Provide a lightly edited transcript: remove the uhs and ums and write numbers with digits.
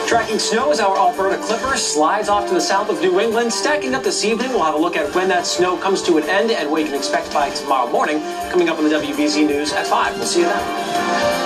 Tracking snow as our Alberta Clipper slides off to the south of New England. Stacking up this evening, we'll have a look at when that snow comes to an end and what you can expect by tomorrow morning. Coming up on the WBZ News at 5. We'll see you then.